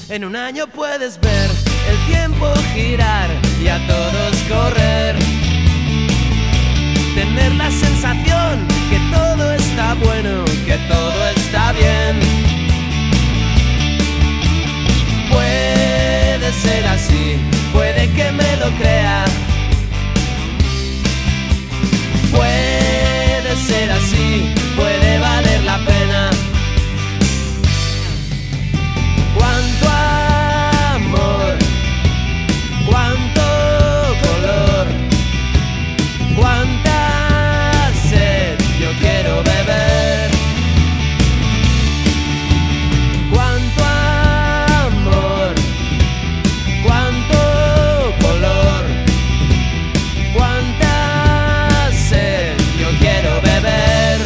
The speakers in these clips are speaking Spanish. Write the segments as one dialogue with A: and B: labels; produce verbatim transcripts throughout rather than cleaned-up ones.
A: En un año puedes ver el tiempo girar y a todos correr. Tener la sensación que todo está bueno, que todo está bien. Puede ser así, puede que me lo crea. Puede ser así, puede valer la pena. Cuánto amor, cuánto color, cuánta sed yo quiero beber. Cuánto amor, cuánto color, cuánta sed yo quiero beber.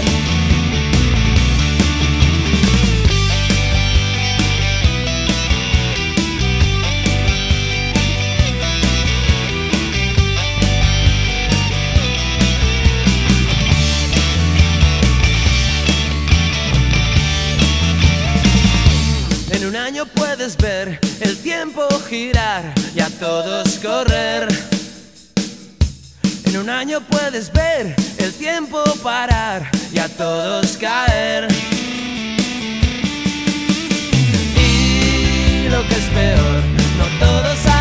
A: En un año puedes ver el tiempo girar y a todos correr. En un año puedes ver el tiempo parar y a todos caer. Y lo que es peor, no todos